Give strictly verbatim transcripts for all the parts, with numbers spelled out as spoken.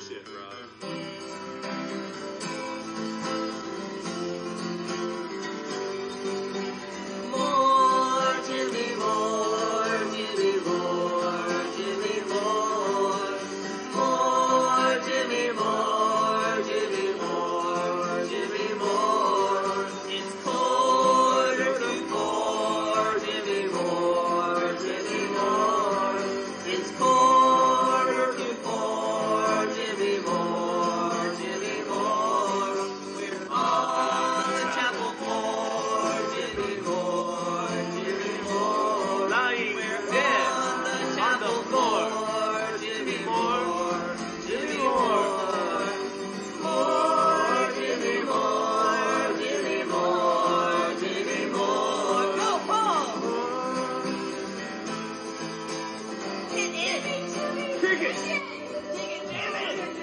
bullshit, Rob. More, Jimmy Moore, Jimmy Moore, Jimmy Moore. More, Jimmy Moore, Jimmy Moore, Jimmy Moore. It's quarter to four, Jimmy Moore, Jimmy Moore. It's quarter to four, Jimmy Moore, Jimmy Moore. We're on the chapel floor, Jimmy Moore, Jimmy Moore. Lying We're dead on the on the chapel floor. floor, Jimmy Moore, Moore, Jimmy Jimmy Moore. Moore. More, Jimmy Moore, Jimmy Moore, Jimmy Moore. Go, Paul! Hit it, Jimmy. Kick it. Dig it, Jimmy.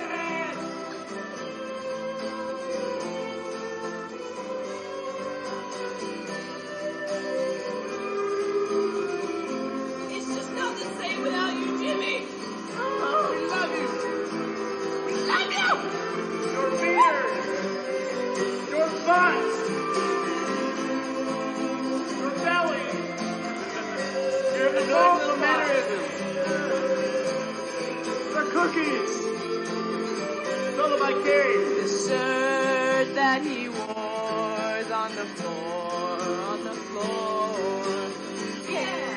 It's just not the same without you, Jimmy. Oh, we love you. We love you. Your beard. Your butt. Your belly. Your adult mannerisms. The cookies. Solo by Carrie. The shirt that he wore on the floor, on the floor. Yeah.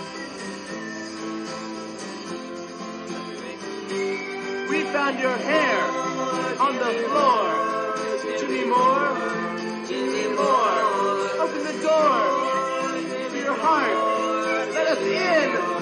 We found your hair on the floor. Jimmy Moore. Jimmy Moore. Open the door to your heart. Let us in.